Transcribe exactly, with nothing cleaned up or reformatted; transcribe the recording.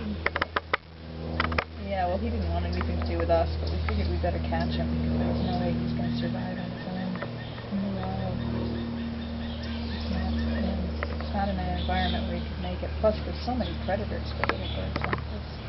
Yeah, well, he didn't want anything to do with us, but we figured we'd better catch him, because there was no way he was going to survive on his own in the wild. It's not, you know, it's not in an environment where he could make it. Plus, there's so many predators for little birds like this.